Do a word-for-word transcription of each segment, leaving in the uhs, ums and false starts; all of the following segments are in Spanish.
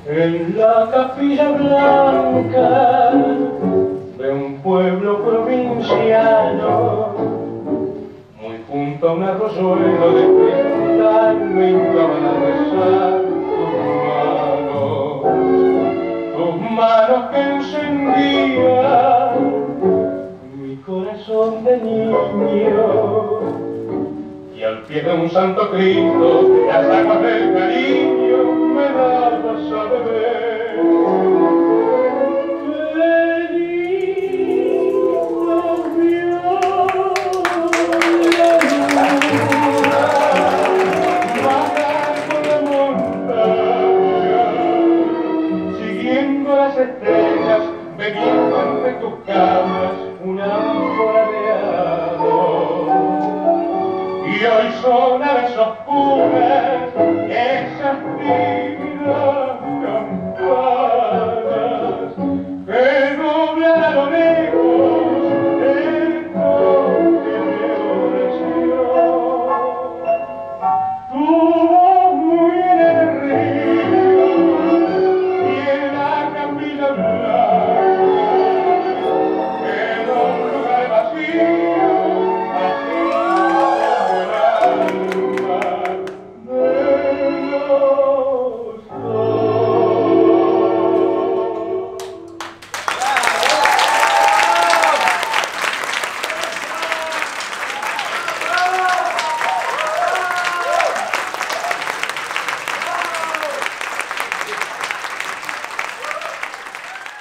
En la capilla blanca de un pueblo provinciano, muy junto a un arroyuelo de cristal, me hincaban a rezar tus manos, tus manos que encendían mi corazón de niño. Y al pie de un santo Cristo, las aguas del cariño me dabas a beber. Qué lindo vio la luna, bajar por la montaña, siguiendo las estrellas, bebiendo entre tus camas una ánfora de amor. Y hoy son aves oscuras esas tímidas campanas que nublan a lo lejos el monte de oración. Tu voz muy en el río y en la capilla blanca quedó un lugar vacío.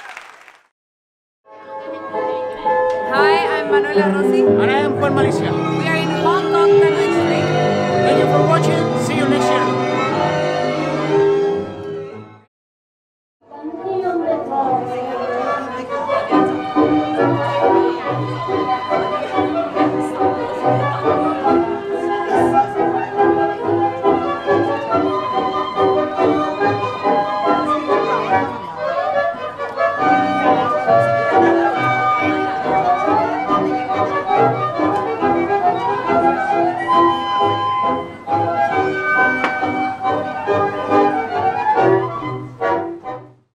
Hi, I'm Manuela Rossi. And I am Juan Malicia.